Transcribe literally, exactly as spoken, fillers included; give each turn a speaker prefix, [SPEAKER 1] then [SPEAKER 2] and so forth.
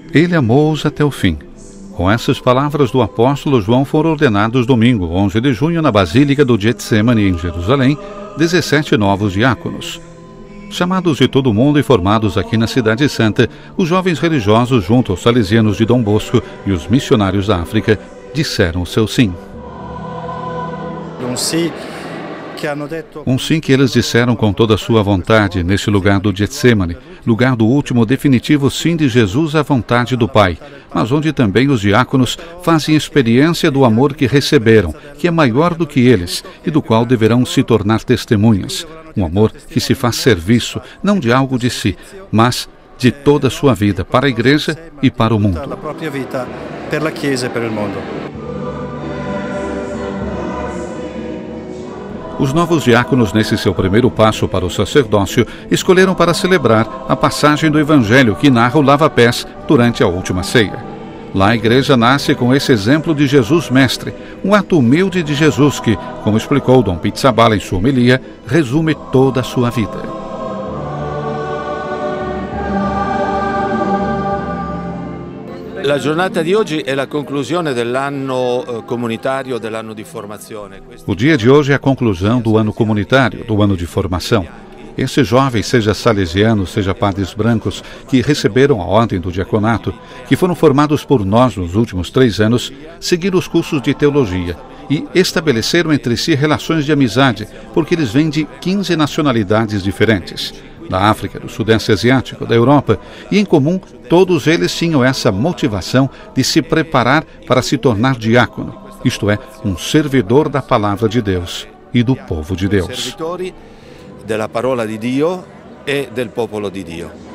[SPEAKER 1] Ele amou-os até o fim. Com essas palavras do apóstolo João foram ordenados domingo, onze de junho, na Basílica do Getsemane, em Jerusalém, dezessete novos diáconos. Chamados de todo o mundo e formados aqui na Cidade Santa, os jovens religiosos, junto aos salesianos de Dom Bosco e os missionários da África, disseram o seu sim.
[SPEAKER 2] Um sim
[SPEAKER 1] Um sim que eles disseram com toda a sua vontade nesse lugar do Getsemane, lugar do último definitivo sim de Jesus à vontade do Pai, mas onde também os diáconos fazem experiência do amor que receberam, que é maior do que eles e do qual deverão se tornar testemunhas. Um amor que se faz serviço, não de algo de si, mas de toda a sua vida para a Igreja e para o mundo. Os novos diáconos, nesse seu primeiro passo para o sacerdócio, escolheram para celebrar a passagem do Evangelho que narra o lava-pés durante a última ceia. Lá a Igreja nasce com esse exemplo de Jesus Mestre, um ato humilde de Jesus que, como explicou Dom Pizzaballa em sua homilia, resume toda a sua vida.
[SPEAKER 3] La giornata di oggi è la conclusione dell'anno comunitario, dell'anno di formazione.
[SPEAKER 1] O dia de hoje é a conclusão do ano comunitário, do ano de formação. Esses jovens, seja salesianos, seja padres brancos, que receberam a ordem do diaconato, que foram formados por nós nos últimos três anos, seguiram os cursos de teologia e estabeleceram entre si relações de amizade, porque eles vêm de quinze nacionalidades diferentes. Da África, do Sudeste Asiático, da Europa, e em comum todos eles tinham essa motivação de se preparar para se tornar diácono, isto é, um servidor da palavra de Deus e do povo de Deus.
[SPEAKER 3] Servitori della parola di Dio e del popolo di Dio.